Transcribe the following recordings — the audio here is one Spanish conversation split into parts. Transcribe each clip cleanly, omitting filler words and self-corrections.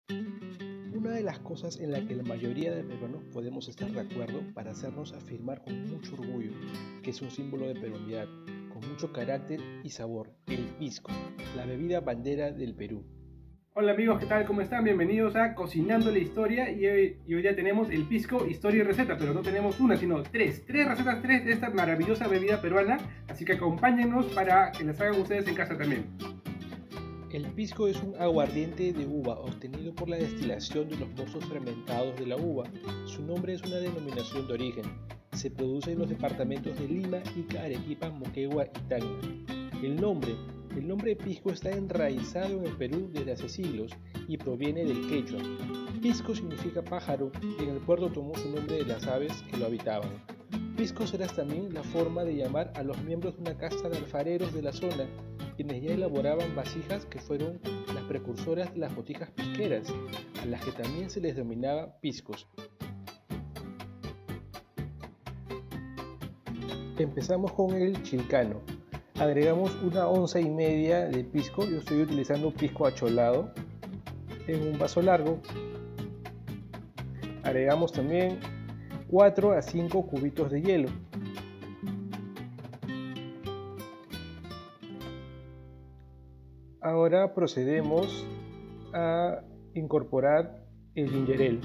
Una de las cosas en la que la mayoría de peruanos podemos estar de acuerdo para hacernos afirmar con mucho orgullo que es un símbolo de peruanidad, con mucho carácter y sabor, el pisco, la bebida bandera del Perú. Hola amigos, ¿qué tal? ¿Cómo están? Bienvenidos a Cocinando la Historia y hoy día tenemos el pisco, historia y receta, pero no tenemos una, sino tres recetas, tres de esta maravillosa bebida peruana, así que acompáñennos para que las hagan ustedes en casa también. El pisco es un aguardiente de uva obtenido por la destilación de los mostos fermentados de la uva. Su nombre es una denominación de origen. Se produce en los departamentos de Lima, Ica, Arequipa, Moquegua y Tacna. El nombre El nombre pisco está enraizado en el Perú desde hace siglos y proviene del quechua. Pisco significa pájaro y en el puerto tomó su nombre de las aves que lo habitaban. Piscos era también la forma de llamar a los miembros de una casta de alfareros de la zona, quienes ya elaboraban vasijas que fueron las precursoras de las botijas pisqueras, a las que también se les denominaba piscos. Empezamos con el chilcano. Agregamos 1,5 onzas de pisco, yo estoy utilizando pisco acholado en un vaso largo. Agregamos también 4 a 5 cubitos de hielo. Ahora procedemos a incorporar el ginger ale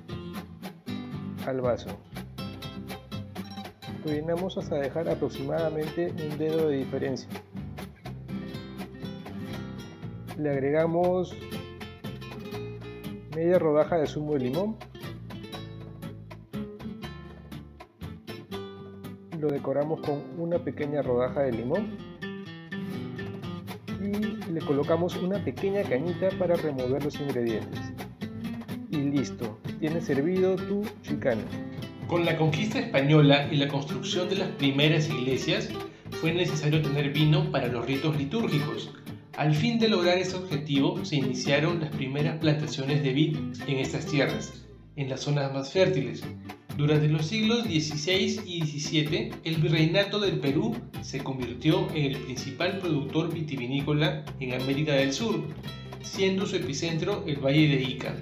al vaso. Lo llenamos hasta dejar aproximadamente un dedo de diferencia. Le agregamos media rodaja de zumo de limón. Lo decoramos con una pequeña rodaja de limón. Y le colocamos una pequeña cañita para remover los ingredientes. Y listo, tienes servido tu chilcano. Con la conquista española y la construcción de las primeras iglesias, fue necesario tener vino para los ritos litúrgicos. Al fin de lograr ese objetivo, se iniciaron las primeras plantaciones de vid en estas tierras, en las zonas más fértiles. Durante los siglos XVI y XVII, el Virreinato del Perú se convirtió en el principal productor vitivinícola en América del Sur, siendo su epicentro el Valle de Ica.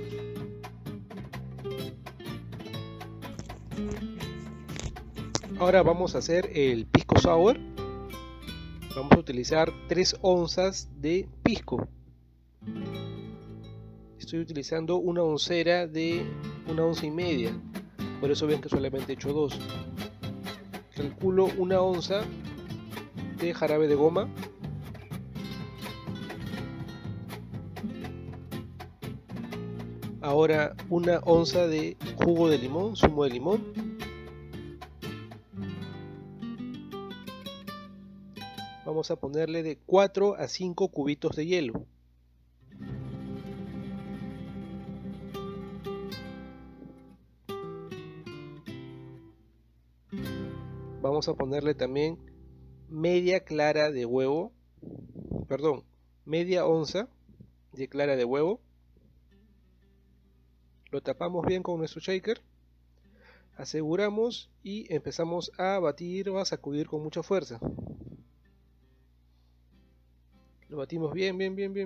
Ahora vamos a hacer el pisco sour. Vamos a utilizar 3 onzas de pisco. Estoy utilizando una oncera de 1,5 onzas. Por eso ven que solamente he hecho 2. Calculo 1 onza de jarabe de goma. Ahora 1 onza de jugo de limón, zumo de limón. Vamos a ponerle de 4 a 5 cubitos de hielo. Vamos a ponerle también media clara de huevo, media onza de clara de huevo. Lo tapamos bien con nuestro shaker. Aseguramos y empezamos a batir o a sacudir con mucha fuerza. Lo batimos bien.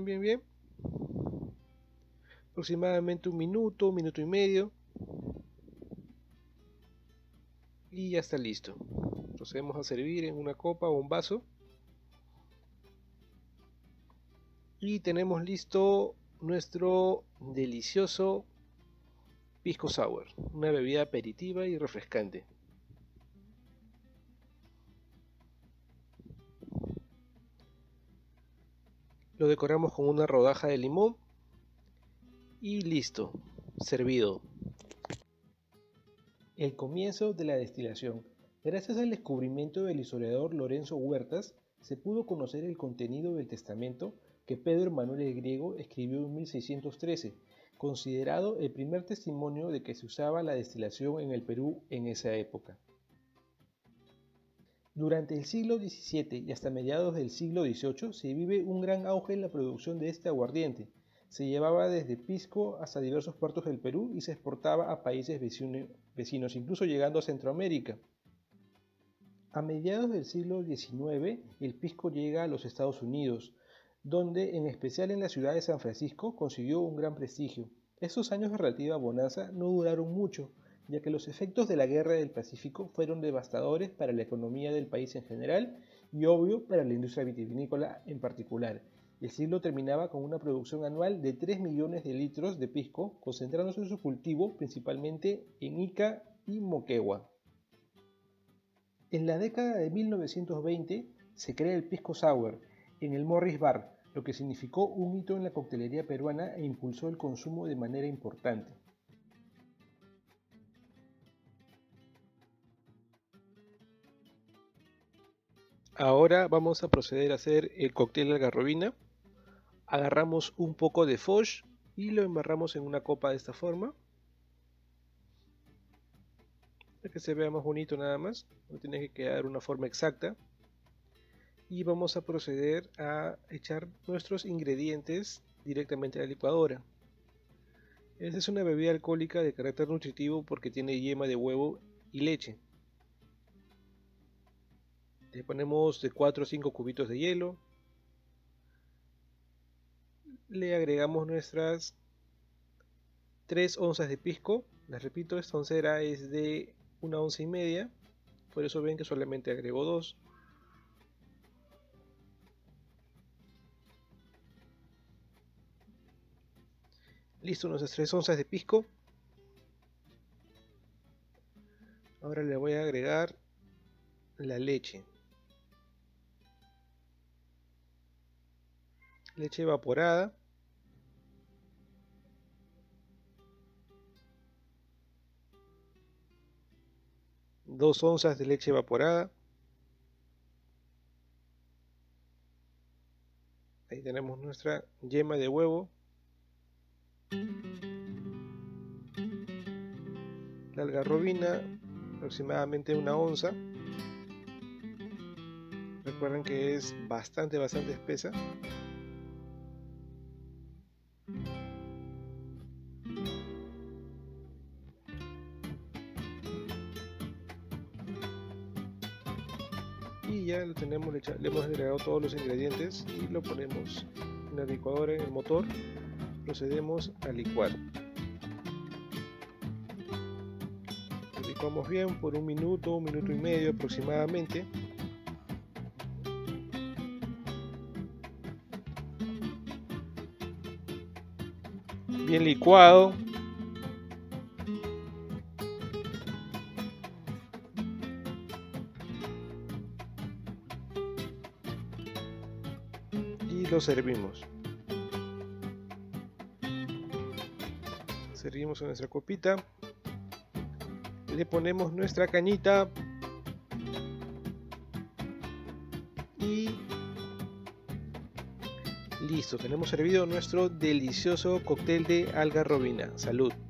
Aproximadamente un minuto y medio. Y ya está listo. Procedemos a servir en una copa o un vaso. Y tenemos listo nuestro delicioso pisco sour, una bebida aperitiva y refrescante. Lo decoramos con una rodaja de limón y listo, servido. El comienzo de la destilación. Gracias al descubrimiento del historiador Lorenzo Huertas, se pudo conocer el contenido del testamento que Pedro Emanuel el Griego escribió en 1613, considerado el primer testimonio de que se usaba la destilación en el Perú en esa época. Durante el siglo XVII y hasta mediados del siglo XVIII se vive un gran auge en la producción de este aguardiente. Se llevaba desde Pisco hasta diversos puertos del Perú y se exportaba a países vecinos, incluso llegando a Centroamérica. A mediados del siglo XIX, el pisco llega a los Estados Unidos, donde en especial en la ciudad de San Francisco consiguió un gran prestigio. Estos años de relativa bonanza no duraron mucho, ya que los efectos de la Guerra del Pacífico fueron devastadores para la economía del país en general y obvio para la industria vitivinícola en particular. El siglo terminaba con una producción anual de 3 millones de litros de pisco, concentrándose en su cultivo principalmente en Ica y Moquegua. En la década de 1920 se crea el Pisco Sour en el Morris Bar, lo que significó un hito en la coctelería peruana e impulsó el consumo de manera importante. Ahora vamos a proceder a hacer el cóctel algarrobina. Agarramos un poco de Foch y lo embarramos en una copa de esta forma, para que se vea más bonito nada más, no tiene que quedar una forma exacta. Y vamos a proceder a echar nuestros ingredientes directamente a la licuadora. Esta es una bebida alcohólica de carácter nutritivo porque tiene yema de huevo y leche. Le ponemos de 4 a 5 cubitos de hielo. Le agregamos nuestras 3 onzas de pisco. Les repito, esta oncera es de 1,5 onzas, por eso ven que solamente agrego 2. Listo, nuestras 3 onzas de pisco. Ahora le voy a agregar la leche. Leche evaporada. Dos onzas de leche evaporada. Ahí tenemos nuestra yema de huevo. La algarrobina, aproximadamente 1 onza. Recuerden que es bastante espesa. Y ya lo tenemos, le hemos agregado todos los ingredientes y lo ponemos en la licuadora, en el motor. Procedemos a licuar. Lo licuamos bien por 1 minuto, 1 minuto y medio aproximadamente. Bien licuado. Y lo servimos. Servimos en nuestra copita. Le ponemos nuestra cañita. Y listo, tenemos servido nuestro delicioso cóctel de algarrobina. Salud.